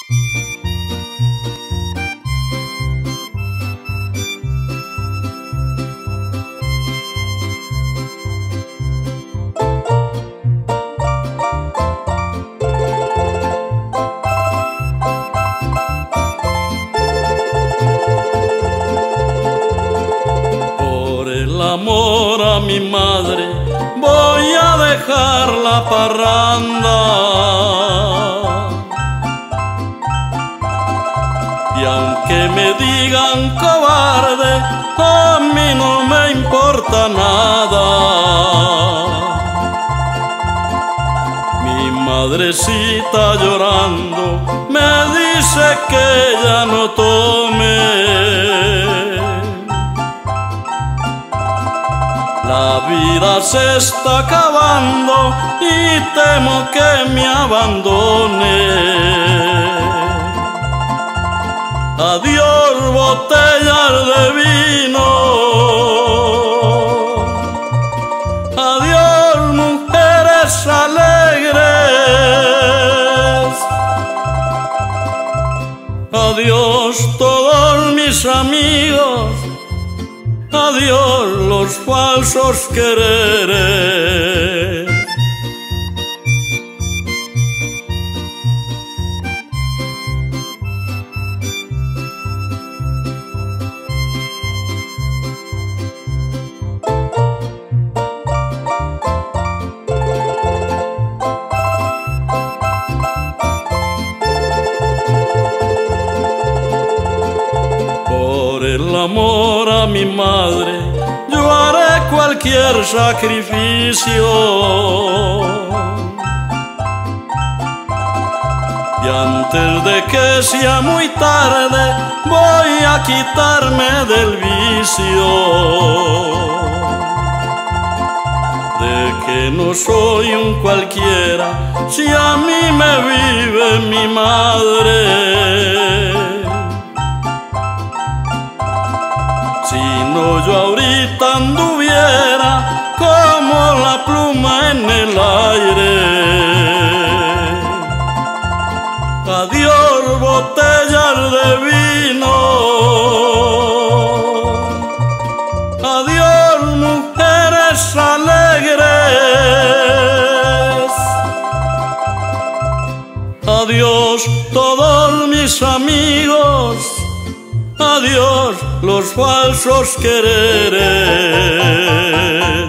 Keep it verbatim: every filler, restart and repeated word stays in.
Amor a mi madre, voy a dejar la parranda. Y aunque me digan cobarde, a mí no me importa nada. Mi madrecita llorando me dice que ya no tome. La vida se está acabando y temo que me abandone. Adiós, botellas de vino. Adiós, mujeres alegres. Adiós, todos mis amigos. Adiós, los falsos quereres. Por el amor a mi madre, yo haré cualquier sacrificio. Y antes de que sea muy tarde, voy a quitarme del vicio. De que no soy un cualquiera, si a mí me vive mi madre. Si no, yo ahorita anduviera como la pluma en el aire. Adiós, botellas de vino. Adiós, mujeres alegres. Adiós, todos mis amigos. Adiós, los falsos quereres.